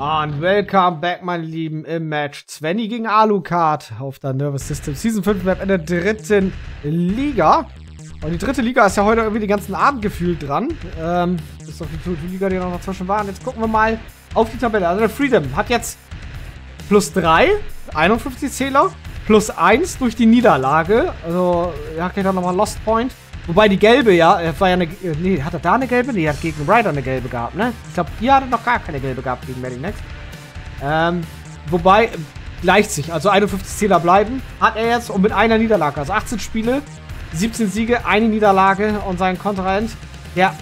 Und welcome back, meine Lieben, im Match Svenny gegen Alucard auf der Nervous System Season 5 Map in der dritten Liga. Und die dritte Liga ist ja heute irgendwie den ganzen Abend gefühlt dran. Das ist doch die Liga, die noch dazwischen war. Und jetzt gucken wir mal auf die Tabelle. Also der Freedom hat jetzt +3, 51 Zähler, +1 durch die Niederlage. Also, ja, geht da nochmal Lost Point. Wobei die gelbe, ja, war ja eine. Nee, hat er da eine gelbe? Nee, er hat gegen Ryder eine gelbe gehabt, ne? Ich glaube, hier hat er noch gar keine gelbe gehabt gegen Medinex. Wobei, gleicht sich. Also 51 Zähler bleiben. Hat er jetzt und mit einer Niederlage. Also 18 Spiele, 17 Siege, eine Niederlage und sein Kontrahent, der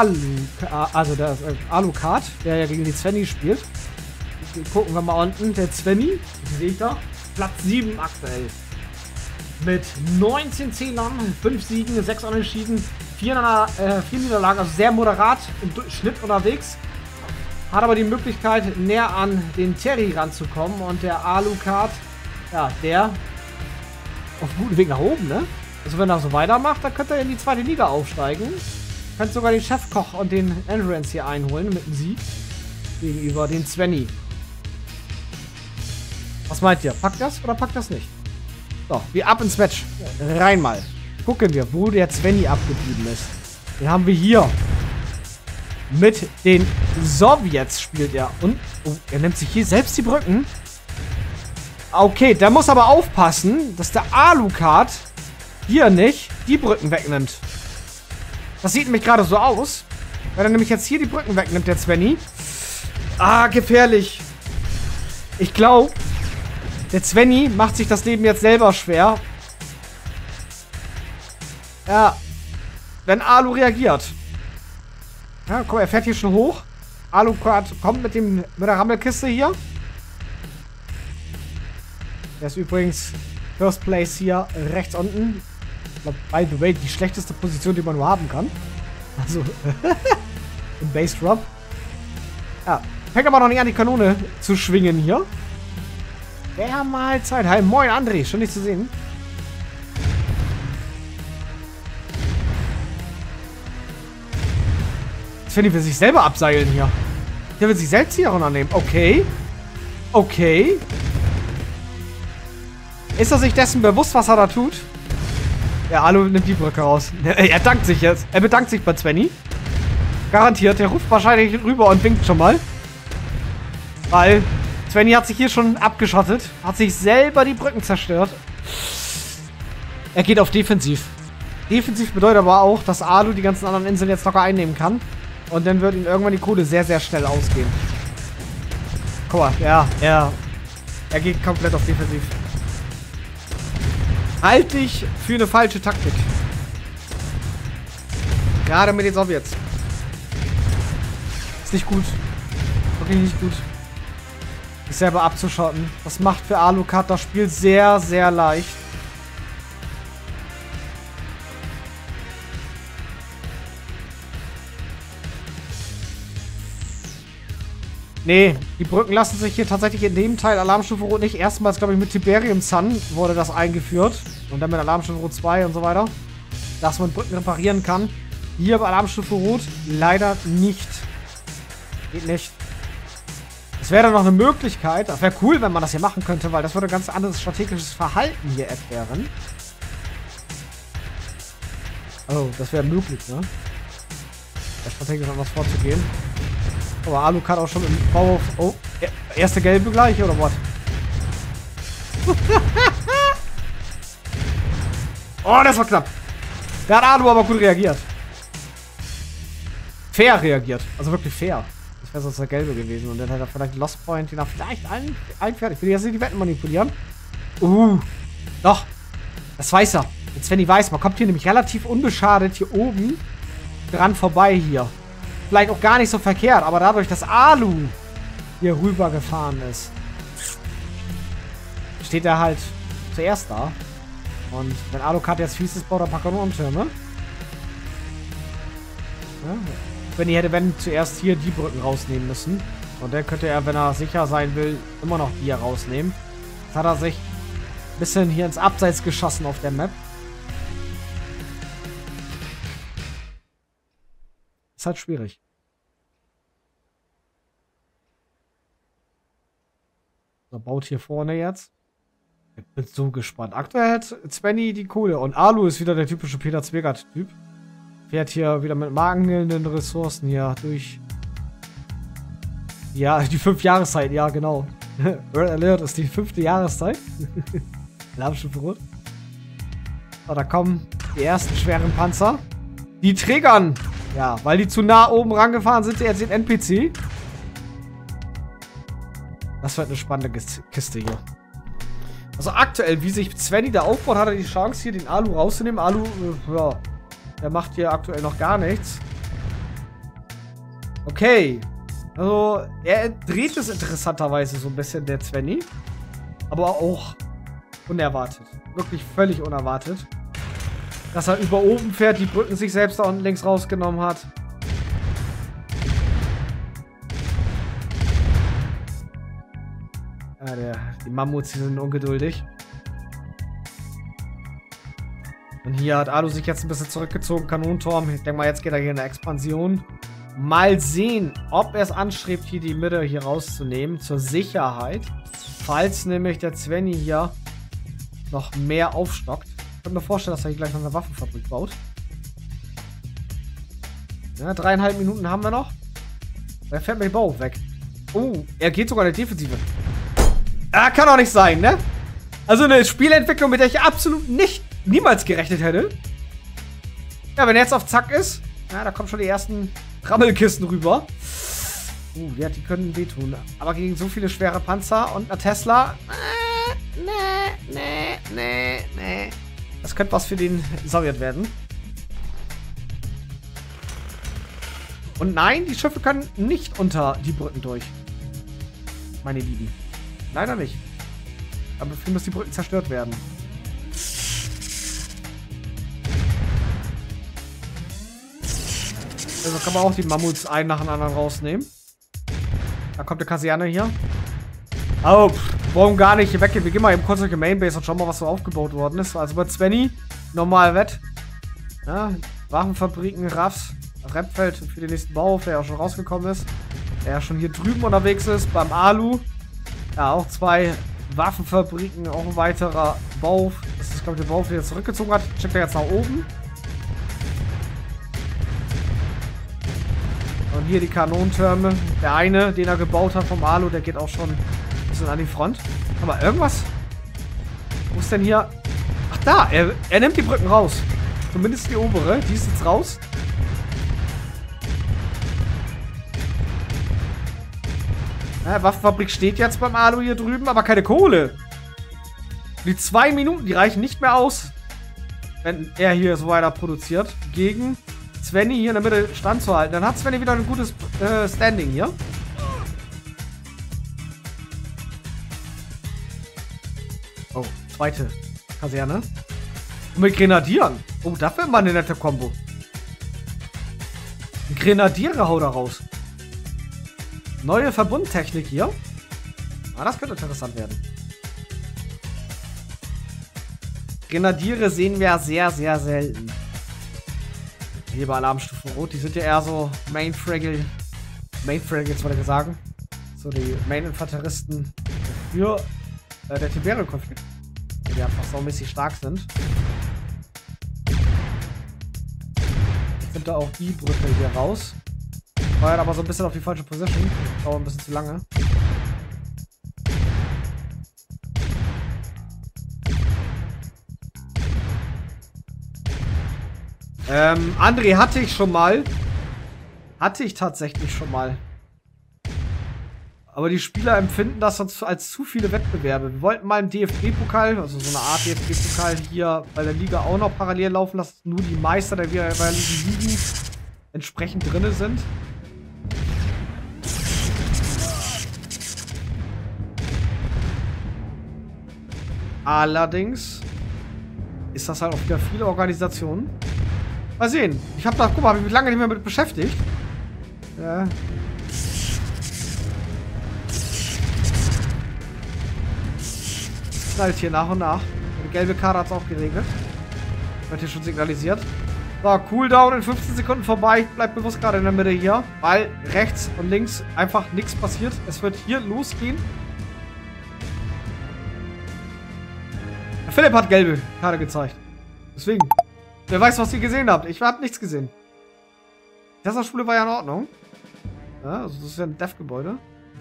Alucard, der ja gegen die Svenny spielt. Gucken wir mal unten. Der Svenny, den sehe ich da, Platz 7 aktuell. Mit 19 Zählern, 5 Siegen, 6 Unentschieden, 4 Niederlagen, also sehr moderat im Schnitt unterwegs. Hat aber die Möglichkeit, näher an den Terry ranzukommen. Und der Alucard, ja, der auf gutem Weg nach oben, ne? Also wenn er so weitermacht, dann könnte er in die zweite Liga aufsteigen. Könnte sogar den Chefkoch und den Endurance hier einholen mit einem Sieg gegenüber den Svenny. Was meint ihr? Packt das oder packt das nicht? So, wir ab ins Match. Rein mal. Gucken wir, wo der Svenny abgeblieben ist. Den haben wir hier. Mit den Sowjets spielt er. Und oh, er nimmt sich hier selbst die Brücken. Okay, der muss aber aufpassen, dass der Alucard hier nicht die Brücken wegnimmt. Das sieht nämlich gerade so aus. Wenn er nämlich jetzt hier die Brücken wegnimmt, der Svenny. Ah, gefährlich. Ich glaube, der Svenny macht sich das Leben jetzt selber schwer. Ja. Wenn Alu reagiert. Ja, guck mal, er fährt hier schon hoch. Alucard kommt mit der Rammelkiste hier. Der ist übrigens First Place hier rechts unten. Ich glaube, by the way, die schlechteste Position, die man nur haben kann. Also, im Base Drop. Ja, fängt aber noch nicht an, die Kanone zu schwingen hier. Wäre mal Zeit. Hi, moin André, schön dich zu sehen. Svenny will sich selber abseilen hier. Der will sich selbst hier runternehmen. Okay. Okay. Ist er sich dessen bewusst, was er da tut? Der Alu nimmt die Brücke raus. Er dankt sich jetzt. Er bedankt sich bei Svenny. Garantiert. Der ruft wahrscheinlich rüber und winkt schon mal. Weil Svenny hat sich hier schon abgeschottet. Hat sich selber die Brücken zerstört. Er geht auf Defensiv. Defensiv bedeutet aber auch, dass Alu die ganzen anderen Inseln jetzt locker einnehmen kann. Und dann wird ihm irgendwann die Kohle sehr, sehr schnell ausgehen. Guck mal, ja, er geht komplett auf Defensiv. Halte ich für eine falsche Taktik. Gerade mit den Sowjets. Ist nicht gut. Wirklich nicht gut. Sich selber abzuschotten. Das macht für Alucard das Spiel sehr, sehr leicht. Nee, die Brücken lassen sich hier tatsächlich in dem Teil Alarmstufe Rot nicht. Erstmals, glaube ich, mit Tiberium Sun wurde das eingeführt. Und dann mit Alarmstufe Rot 2 und so weiter. Dass man Brücken reparieren kann. Hier bei Alarmstufe Rot leider nicht. Geht nicht. Es wäre noch eine Möglichkeit. Das wäre cool, wenn man das hier machen könnte, weil das würde ein ganz anderes strategisches Verhalten hier erklären. Oh, das wäre möglich, ne? Da strategisch anders vorzugehen. Aber Alucard auch schon im Bau. Oh, erste gelbe gleich, oder was? Oh, das war knapp. Da hat Alu aber gut reagiert. Fair reagiert. Also wirklich fair. Das wäre sonst der gelbe gewesen. Und dann hätte er vielleicht Lost Point, die nach vielleicht ein fertig. Ich will jetzt nicht die Wetten manipulieren. Doch. Das weiß er. Jetzt, wenn ich weiß, man kommt hier nämlich relativ unbeschadet hier oben dran vorbei hier. Vielleicht auch gar nicht so verkehrt, aber dadurch, dass Alu hier rüber gefahren ist, steht er halt zuerst da. Und wenn Alucard jetzt fies ist, baut er ein paar Kanonentürme. Ja, wenn die hätte zuerst hier die Brücken rausnehmen müssen. Und dann könnte er, wenn er sicher sein will, immer noch die hier rausnehmen. Jetzt hat er sich ein bisschen hier ins Abseits geschossen auf der Map. Ist halt schwierig. Er baut hier vorne jetzt. Ich bin so gespannt. Aktuell hat Svenny die Kohle. Und Alu ist wieder der typische Peter Zwegert-Typ. Fährt hier wieder mit mangelnden Ressourcen hier durch. Ja, die 5 Jahreszeiten, ja, genau. Red Alert ist die 5. Jahreszeit. Alarmstufe Rot. So, da kommen die ersten schweren Panzer. Die triggern. Ja, weil die zu nah oben rangefahren sind, jetzt den NPC. Das wird eine spannende Kiste hier. Also aktuell, wie sich Svenny da aufbaut, hat er die Chance, hier den Alu rauszunehmen. Alu, ja, der macht hier aktuell noch gar nichts. Okay. Also, er dreht es interessanterweise so ein bisschen, der Svenny. Aber auch unerwartet. Wirklich völlig unerwartet. Dass er über oben fährt, die Brücken sich selbst da unten links rausgenommen hat. Ja, die Mammuts, die sind ungeduldig. Und hier hat Alu sich jetzt ein bisschen zurückgezogen. Kanonenturm. Ich denke mal, jetzt geht er hier in eine Expansion. Mal sehen, ob er es anstrebt, hier die Mitte hier rauszunehmen. Zur Sicherheit. Falls nämlich der Svenny hier noch mehr aufstockt. Ich kann mir vorstellen, dass er hier gleich noch eine Waffenfabrik baut. Ja, 3,5 Minuten haben wir noch. Da fährt mir die Bau weg. Oh, er geht sogar in die Defensive. Ah, kann doch nicht sein, ne? Also eine Spielentwicklung, mit der ich absolut niemals gerechnet hätte. Ja, wenn er jetzt auf Zack ist, ja, da kommen schon die ersten Rammelkisten rüber. Die können wehtun. Aber gegen so viele schwere Panzer und eine Tesla. Nee. Das könnte was für den Sowjet werden. Und nein, die Schiffe können nicht unter die Brücken durch. Meine Lieben. Leider nicht. Aber dafür müssen die Brücken zerstört werden. Also kann man auch die Mammuts einen nach dem anderen rausnehmen. Da kommt eine Kaserne hier. Oh, warum gar nicht weg? Wir gehen mal eben kurz durch die Mainbase und schauen mal, was so aufgebaut worden ist. Also bei Svenny, normal Wett. Ja, Waffenfabriken, Raffs, Repfeld für den nächsten Bauhof, der ja auch schon rausgekommen ist. Der ja schon hier drüben unterwegs ist. Beim Alu. Ja, auch 2 Waffenfabriken, auch ein weiterer Bauhof. Das ist, glaube ich, der Bauhof, der jetzt zurückgezogen hat. Checkt er jetzt nach oben. Und hier die Kanonentürme. Der eine, den er gebaut hat vom Alu, der geht auch schon ein bisschen an die Front. Aber irgendwas? Wo ist denn hier? Ach da, er nimmt die Brücken raus. Zumindest die obere, die ist jetzt raus. Ja, Waffenfabrik steht jetzt beim Alu hier drüben, aber keine Kohle. Die 2 Minuten, die reichen nicht mehr aus, wenn er hier so weiter produziert, gegen Svenny hier in der Mitte standzuhalten. Dann hat Svenny wieder ein gutes Standing hier. Oh, zweite Kaserne. Und mit Grenadieren. Oh, dafür mal eine nette Kombo. Grenadiere haut da raus. Neue Verbundtechnik hier. Ah, das könnte interessant werden. Grenadiere sehen wir sehr, sehr selten. Hier bei Alarmstufe Rot. Die sind ja eher so Main-Fraggles, wollte ich sagen. So die Main-Infanteristen für der Tiberium-Konflikt. Die einfach saumäßig stark sind. Ich finde da auch die Brücke hier raus. Feuert aber so ein bisschen auf die falsche Position. Dauert ein bisschen zu lange. André hatte ich schon mal. Hatte ich tatsächlich schon mal. Aber die Spieler empfinden das sonst als zu viele Wettbewerbe. Wir wollten mal im DFB-Pokal, also so eine Art DFB-Pokal hier bei der Liga auch noch parallel laufen lassen. Nur die Meister der jeweiligen Ligen entsprechend drin sind. Allerdings ist das halt auch wieder viele Organisationen. Mal sehen. Ich habe da, guck mal, habe ich mich lange nicht mehr mit beschäftigt. Ja. Das knallt hier nach und nach. Die gelbe Karte hat es auch geregnet. Wird hier schon signalisiert. So, Cooldown in 15 Sekunden vorbei. Bleibt bewusst gerade in der Mitte hier, weil rechts und links einfach nichts passiert. Es wird hier losgehen. Philipp hat gelbe Karte gezeigt. Deswegen. Wer weiß, was ihr gesehen habt. Ich hab nichts gesehen. Das Schule war ja in Ordnung. Ja, also das ist ja ein Dev-Gebäude.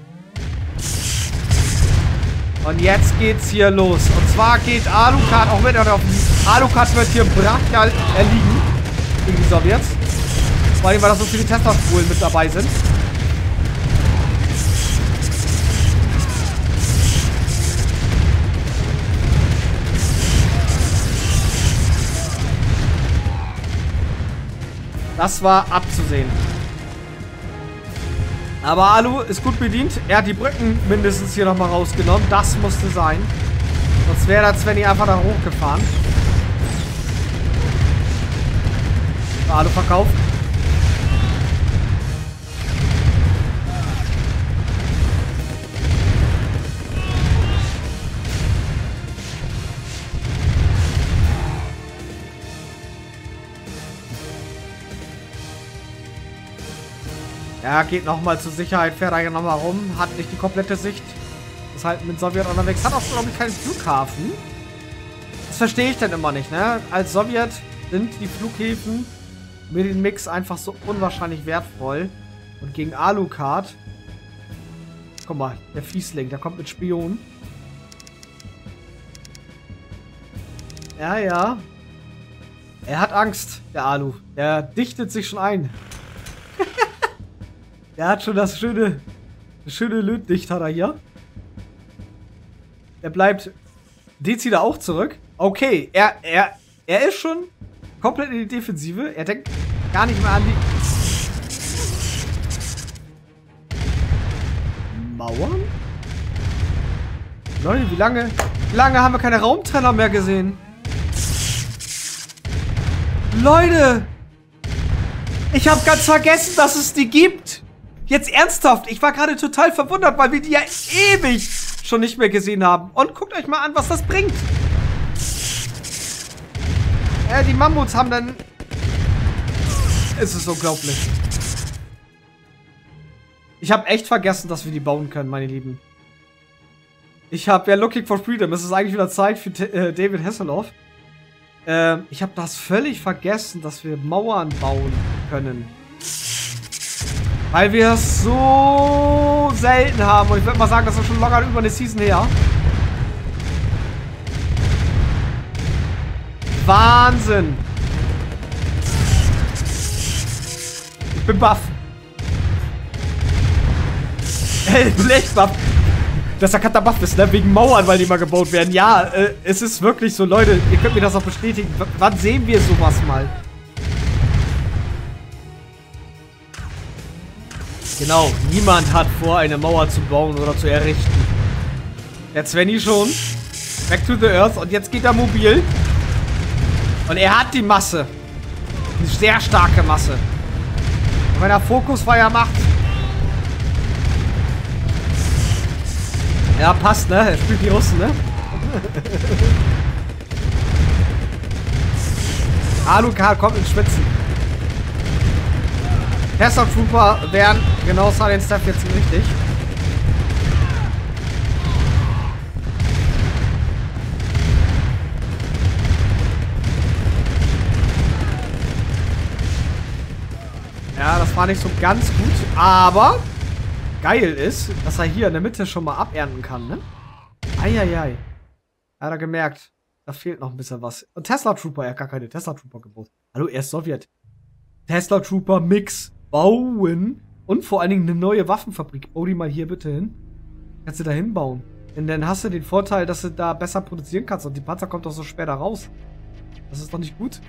Und jetzt geht's hier los. Und zwar geht Alucard auch mit. Alucard wird hier brachial erliegen. Gegen die Sowjets. Vor allem, weil da so viele Tesla-Spulen mit dabei sind. Das war abzusehen. Aber Alu ist gut bedient. Er hat die Brücken mindestens hier nochmal rausgenommen. Das musste sein. Sonst wäre der Svenny einfach da hochgefahren. Alu verkauft. Ja, geht nochmal zur Sicherheit, fährt da hier nochmal rum, hat nicht die komplette Sicht. Ist halt mit Sowjet unterwegs, hat auch, glaube ich, keinen Flughafen. Das verstehe ich dann immer nicht, ne? Als Sowjet sind die Flughäfen mit dem Mix einfach so unwahrscheinlich wertvoll. Und gegen Alucard, guck mal, der Fiesling, der kommt mit Spion. Ja, ja. Er hat Angst, der Alu. Der dichtet sich schon ein. Er hat schon das schöne Lötdicht hat er hier. Er bleibt. Den zieht er auch zurück. Okay, er ist schon komplett in die Defensive. Er denkt gar nicht mehr an die Mauern. Leute, wie lange haben wir keine Raumtrenner mehr gesehen? Leute! Ich habe ganz vergessen, dass es die gibt. Jetzt ernsthaft, ich war gerade total verwundert, weil wir die ja ewig schon nicht mehr gesehen haben. Und guckt euch mal an, was das bringt. Die Mammuts haben dann... Es ist unglaublich. Ich habe echt vergessen, dass wir die bauen können, meine Lieben. Ich habe ja Looking for Freedom. Es ist eigentlich wieder Zeit für David Hasselhoff. Ich habe das völlig vergessen, dass wir Mauern bauen können. Weil wir es so selten haben. Und ich würde mal sagen, das ist schon locker über eine Season her. Wahnsinn. Ich bin baff. Ich bin echt baff. Dass der Cutter baff ist, ne? Wegen Mauern, weil die mal gebaut werden. Ja, es ist wirklich so, Leute. Ihr könnt mir das auch bestätigen. Wann sehen wir sowas mal? Genau, niemand hat vor, eine Mauer zu bauen oder zu errichten. Der Svenny schon. Back to the Earth. Und jetzt geht er mobil. Und er hat die Masse. Eine sehr starke Masse. Und wenn er Fokusfeuer macht. Ja, passt, ne? Er spielt die Russen, ne? Alucard kommt ins Schwitzen. Tesla Trooper wären genau Silent Steph jetzt richtig. Ja, das war nicht so ganz gut, aber geil ist, dass er hier in der Mitte schon mal abernten kann, ne? Eieiei. Hat er gemerkt, da fehlt noch ein bisschen was. Und Tesla Trooper, er hat gar keine Tesla Trooper gebaut. Hallo, er ist Sowjet. Tesla Trooper Mix bauen und vor allen Dingen eine neue Waffenfabrik. Bau die mal hier bitte hin. Kannst du da hinbauen. Denn dann hast du den Vorteil, dass du da besser produzieren kannst und die Panzer kommt doch so später raus. Das ist doch nicht gut.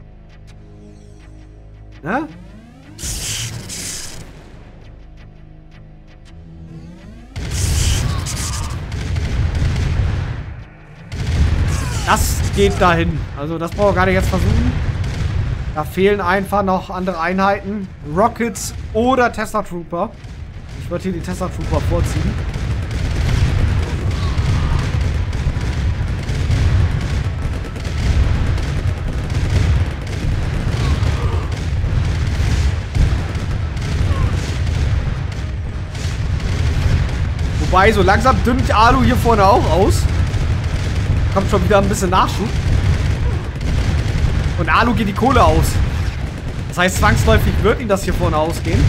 Ne? Das geht dahin. Also das brauchen wir gar nicht jetzt versuchen. Da fehlen einfach noch andere Einheiten. Rockets oder Tesla Trooper. Ich würde hier die Tesla Trooper vorziehen. Wobei, so langsam dünnt Alu hier vorne auch aus. Kommt schon wieder ein bisschen Nachschub. Und Alu geht die Kohle aus. Das heißt, zwangsläufig wird ihm das hier vorne ausgehen.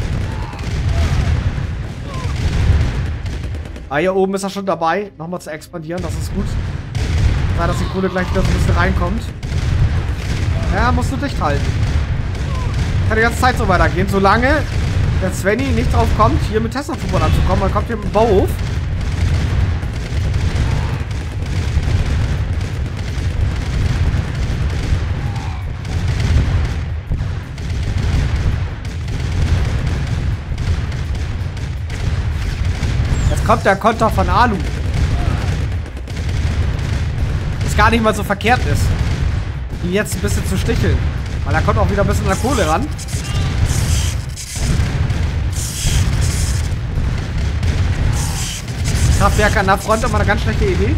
Ah, hier oben ist er schon dabei, nochmal zu expandieren. Das ist gut. Da, dass die Kohle gleich wieder so ein bisschen reinkommt. Ja, musst du dicht halten. Kann die ganze Zeit so weitergehen, solange der Svenny nicht drauf kommt, hier mit Tesla-Trooper anzukommen. Dann kommt hier mit dem Bauhof. Jetzt kommt der Konter von Alu. Was gar nicht mal so verkehrt ist, ihn jetzt ein bisschen zu sticheln. Weil er kommt auch wieder ein bisschen an der Kohle ran. Kraftwerk an der Front, immer eine ganz schlechte Idee.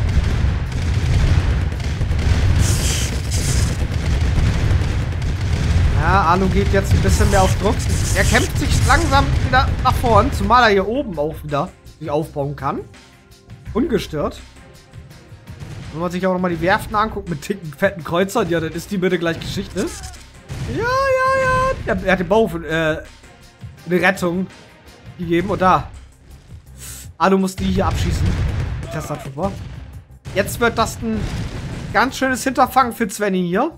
Ja, Alu geht jetzt ein bisschen mehr auf Druck. Er kämpft sich langsam wieder nach vorn, zumal er hier oben auch wieder sich aufbauen kann. Ungestört. Wenn man sich auch nochmal die Werften anguckt mit dicken, fetten Kreuzern, ja, dann ist die Mitte gleich Geschichte. Ja. Er hat den Bau für eine Rettung gegeben. Und da. Alu muss die hier abschießen. Tesla Trooper. Jetzt wird das ein ganz schönes Hinterfangen für Svenny hier.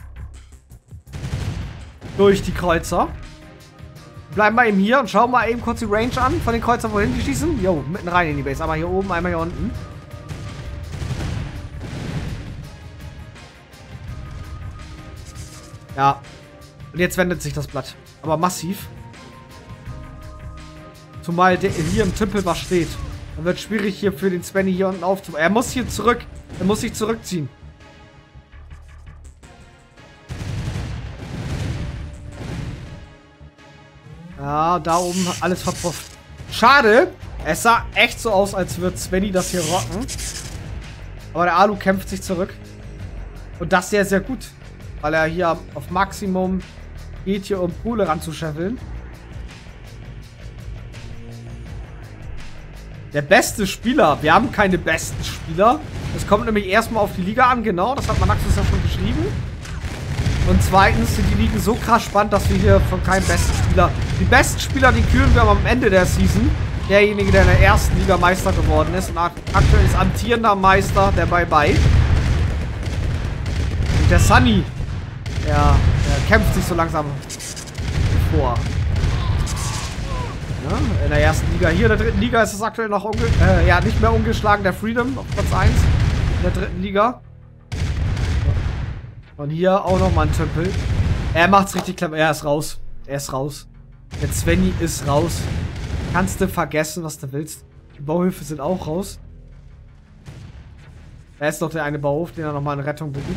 Durch die Kreuzer. Bleiben wir eben hier und schauen mal eben kurz die Range an von den Kreuzern, wohin die schießen. Jo, mitten rein in die Base. Einmal hier oben, einmal hier unten. Ja. Und jetzt wendet sich das Blatt. Aber massiv. Zumal der hier im Tümpel was steht. Dann wird es schwierig hier für den Svenny hier unten aufzubauen. Er muss hier zurück. Er muss sich zurückziehen. Ja, da oben alles verpufft. Schade. Es sah echt so aus, als würde Svenny das hier rocken. Aber der Alu kämpft sich zurück. Und das sehr, sehr gut. Weil er hier auf Maximum geht, hier um Kohle ranzuscheffeln. Der beste Spieler. Wir haben keine besten Spieler. Es kommt nämlich erstmal auf die Liga an, genau. Das hat Manaxus ja schon geschrieben. Und zweitens sind die Ligen so krass spannend, dass wir hier von keinem besten Spieler... Die besten Spieler, die kühlen wir am Ende der Season. Derjenige, der in der ersten Liga Meister geworden ist. Und aktuell ist amtierender Meister der Bye-Bye. Und der Sunny, der kämpft sich so langsam vor. Ja, in der ersten Liga. Hier in der dritten Liga ist es aktuell noch nicht mehr ungeschlagen. Der Freedom auf Platz 1 in der dritten Liga. Und hier auch nochmal ein Tümpel. Er macht's richtig clever. Er ist raus. Er ist raus. Der Svenny ist raus. Kannst du vergessen, was du willst. Die Bauhöfe sind auch raus. Er ist doch der eine Bauhof, den er nochmal in Rettung bekommt.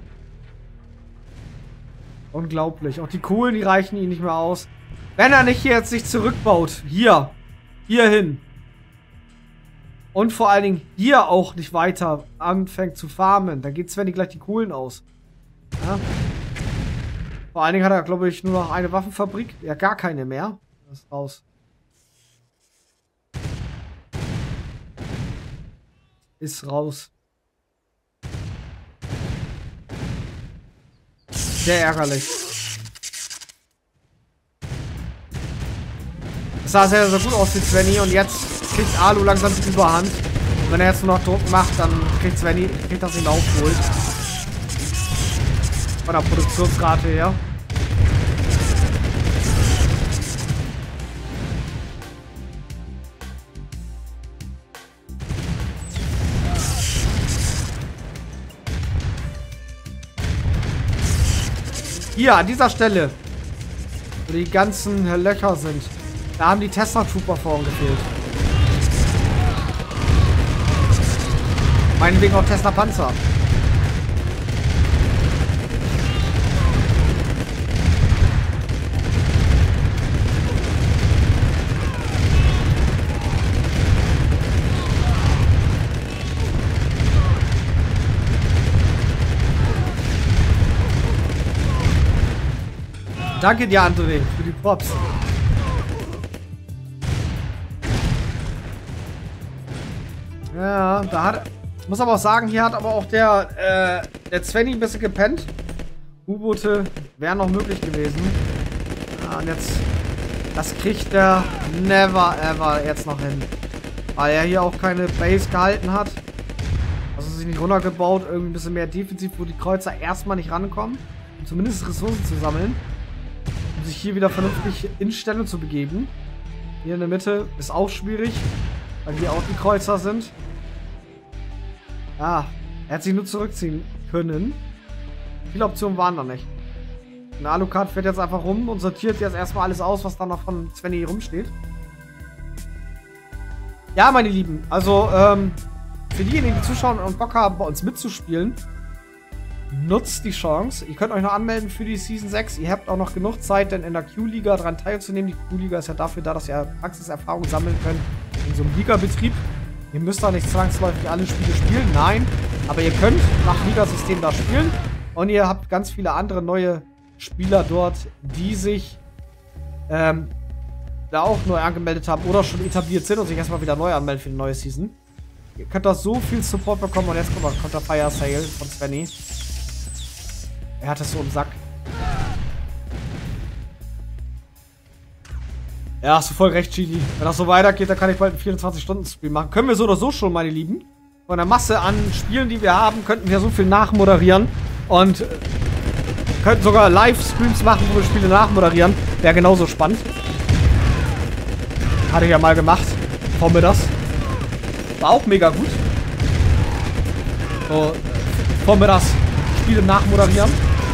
Unglaublich. Auch die Kohlen, die reichen ihm nicht mehr aus. Wenn er nicht jetzt sich zurückbaut. Hier. Hier hin. Und vor allen Dingen hier auch nicht weiter anfängt zu farmen. Dann geht Svenny gleich die Kohlen aus. Ja. Vor allen Dingen hat er, glaube ich, nur noch eine Waffenfabrik. Ja, gar keine mehr. Das ist raus. Ist raus. Sehr ärgerlich. Es sah sehr, sehr gut aus für Svenny und jetzt kriegt Alu langsam die Überhand. Und wenn er jetzt nur noch Druck macht, dann kriegt das ihn aufgeholt. Von der Produktionsrate her. Hier, an dieser Stelle, wo die ganzen Löcher sind, da haben die Tesla Trooper vorhin gefehlt. Meinetwegen auch Tesla Panzer. Danke dir, André, für die Props. Ja, da Muss aber auch sagen, hier hat aber auch der Svenny ein bisschen gepennt. U-Boote wären noch möglich gewesen. Ja, und jetzt, das kriegt der never ever jetzt noch hin. Weil er hier auch keine Base gehalten hat. Also sich nicht runtergebaut, irgendwie ein bisschen mehr defensiv, wo die Kreuzer erstmal nicht rankommen. Um zumindest Ressourcen zu sammeln. Um sich hier wieder vernünftig in Stellung zu begeben. Hier in der Mitte ist auch schwierig, weil hier auch die Kreuzer sind. Ja, er hat sich nur zurückziehen können. Viele Optionen waren da nicht. Und Alucard fährt jetzt einfach rum und sortiert jetzt erstmal alles aus, was da noch von Svenny hier rumsteht. Ja, meine Lieben, also für diejenigen, die zuschauen und Bock haben, bei uns mitzuspielen, nutzt die Chance. Ihr könnt euch noch anmelden für die Season 6. Ihr habt auch noch genug Zeit, denn in der Q-Liga daran teilzunehmen. Die Q-Liga ist ja dafür da, dass ihr Praxiserfahrung sammeln könnt in so einem Liga-Betrieb. Ihr müsst da nicht zwangsläufig alle Spiele spielen, nein. Aber ihr könnt nach Ligasystem da spielen. Und ihr habt ganz viele andere neue Spieler dort, die sich da auch neu angemeldet haben oder schon etabliert sind und sich erstmal wieder neu anmelden für die neue Season. Ihr könnt da so viel Support bekommen. Und jetzt kommt der Fire Sale von Svenny. Er hat es so im Sack. Ja, hast du voll recht, Chili. Wenn das so weitergeht, dann kann ich bald einen 24-Stunden-Stream machen. Können wir so oder so schon, meine Lieben. Von der Masse an Spielen, die wir haben, könnten wir so viel nachmoderieren. Und könnten sogar Live-Streams machen, wo wir Spiele nachmoderieren. Wäre genauso spannend. Hatte ich ja mal gemacht. Vormittags. War auch mega gut. So, vormittags Spiele nachmoderieren.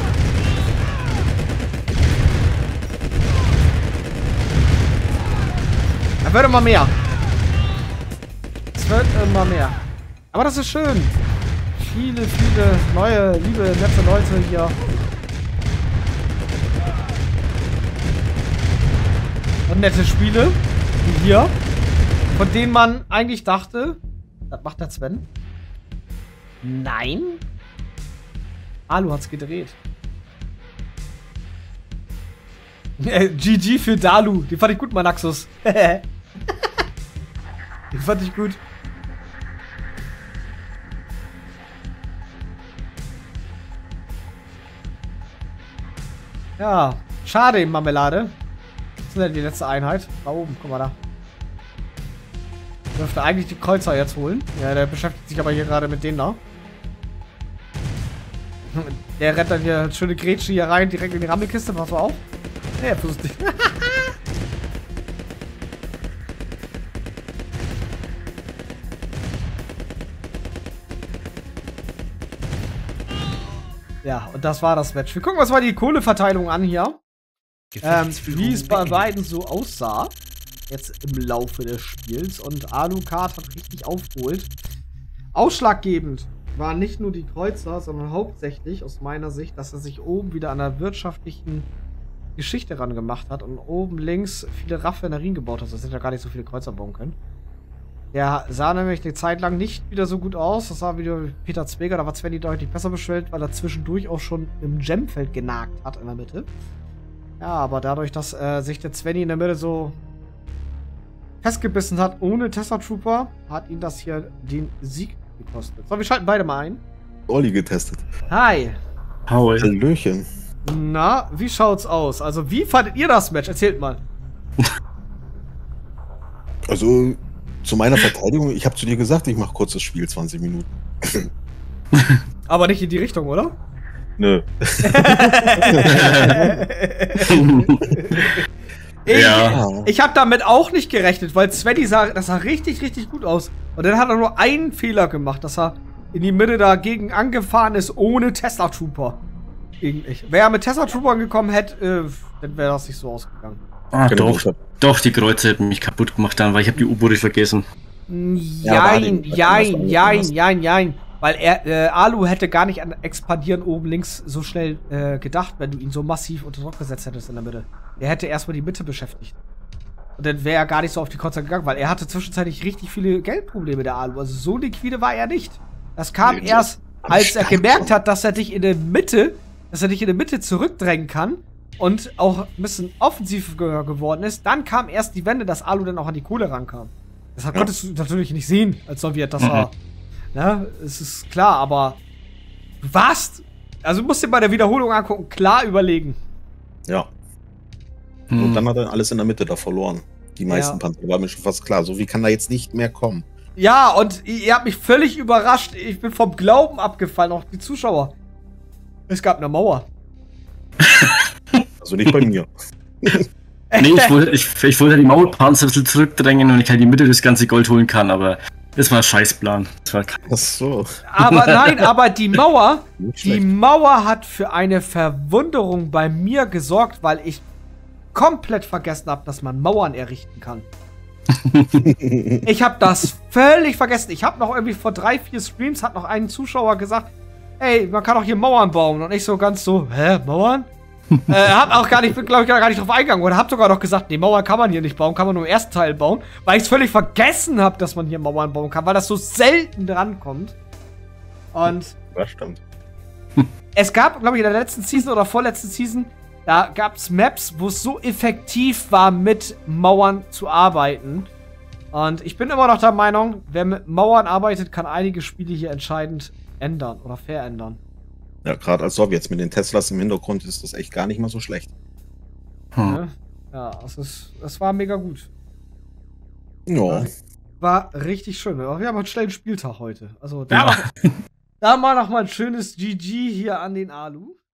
Da wird immer mehr. Es wird immer mehr. Aber das ist schön. Viele, viele neue, liebe, nette Leute hier. Und nette Spiele. Wie hier. Von denen man eigentlich dachte, das macht der Sven. Nein. Alu hat's gedreht. GG für Dalu. Die fand ich gut, Manaxus. Die fand ich gut. Ja, schade, Marmelade. Das ist ja die letzte Einheit. Da oben, guck mal da. Dürfte eigentlich die Kreuzer jetzt holen. Ja, der beschäftigt sich aber hier gerade mit denen da. Der rennt dann hier schöne Grätsche hier rein, direkt in die Rammelkiste. Pass mal auf. Ja, versucht nicht. Ja, und das war das Match. Wir gucken uns mal die Kohleverteilung an hier. Wie es bei beiden so aussah. Jetzt im Laufe des Spiels. Und Alucard hat richtig aufgeholt. Ausschlaggebend waren nicht nur die Kreuzer, sondern hauptsächlich aus meiner Sicht, dass er sich oben wieder an der wirtschaftlichen Geschichte ran gemacht hat und oben links viele Raffinerien gebaut hat. Das hätte ja gar nicht so viele Kreuzer bauen können. Der sah nämlich eine Zeit lang nicht wieder so gut aus. Das sah wieder Peter Zweger. Da war Svenny deutlich besser bestellt, weil er zwischendurch auch schon im Gemfeld genagt hat in der Mitte. Ja, aber dadurch, dass sich der Svenny in der Mitte so festgebissen hat ohne Tesla Trooper, hat ihn das hier den Sieg gekostet. So, wir schalten beide mal ein. Olli getestet. Hi. Hoi. Hallöchen. Na, wie schaut's aus? Also, wie fandet ihr das Match? Erzählt mal. Also, zu meiner Verteidigung, ich habe zu dir gesagt, ich mache kurz das Spiel, 20 Minuten. Aber nicht in die Richtung, oder? Nö. Ich habe damit auch nicht gerechnet, weil Svenny das sah richtig, richtig gut aus. Und dann hat er nur einen Fehler gemacht, dass er in die Mitte dagegen angefahren ist, ohne Tesla Trooper. Wäre er mit Tesla Trooper angekommen hätte, dann wäre das nicht so ausgegangen. Ah, doch, die Kreuze hätten mich kaputt gemacht dann, weil ich habe die U-Boote vergessen. Jein. Weil Alu hätte gar nicht an Expandieren oben links so schnell gedacht, wenn du ihn so massiv unter Druck gesetzt hättest in der Mitte. Er hätte erstmal die Mitte beschäftigt. Und dann wäre er gar nicht so auf die Kreuzer gegangen, weil er hatte zwischenzeitlich richtig viele Geldprobleme, der Alu. Also so liquide war er nicht. Das kam erst, als er gemerkt hat, dass er dich in der Mitte zurückdrängen kann und auch ein bisschen offensiver geworden ist. Dann kam erst die Wende, dass Alu dann auch an die Kohle rankam. Deshalb konntest du natürlich nicht sehen, als Sowjet, dass er Ne? Es ist klar, aber du warst, also du musst dir bei der Wiederholung angucken, klar überlegen. Ja. Und dann hat er alles in der Mitte da verloren. Die meisten Panzer, war mir schon fast klar. So wie kann da jetzt nicht mehr kommen. Ja, und ihr habt mich völlig überrascht. Ich bin vom Glauben abgefallen, auch die Zuschauer. Es gab eine Mauer. Also nicht bei mir. Nee, ich wollte die Maulpanzer ein bisschen zurückdrängen und ich halt die Mitte das ganze Gold holen kann, aber das war ein Scheißplan. Ach so. Aber nein, aber die Mauer, Nicht die schlecht. Mauer hat für eine Verwunderung bei mir gesorgt, weil ich komplett vergessen habe, dass man Mauern errichten kann. Ich habe das völlig vergessen. Ich habe noch irgendwie vor 3, 4 Streams hat noch ein Zuschauer gesagt, ey, man kann auch hier Mauern bauen. Und ich so ganz so, hä, Mauern? Hab auch gar nicht, glaube ich, gar nicht drauf eingegangen. Oder hab sogar noch gesagt, nee, Mauern kann man hier nicht bauen, kann man nur im ersten Teil bauen. Weil ich es völlig vergessen habe, dass man hier Mauern bauen kann, weil das so selten drankommt. Und Das stimmt. es gab, glaube ich, in der letzten Season oder vorletzten Season, da gab es Maps, wo es so effektiv war, mit Mauern zu arbeiten. Und ich bin immer noch der Meinung, wer mit Mauern arbeitet, kann einige Spiele hier entscheidend ändern oder verändern. Ja, gerade als Sowjets mit den Teslas im Hintergrund ist das echt gar nicht mal so schlecht. Ne? Ja, es war mega gut. Ja. War richtig schön. Wir haben einen schnellen Spieltag heute. Also da mal noch mal ein schönes GG hier an den Alu.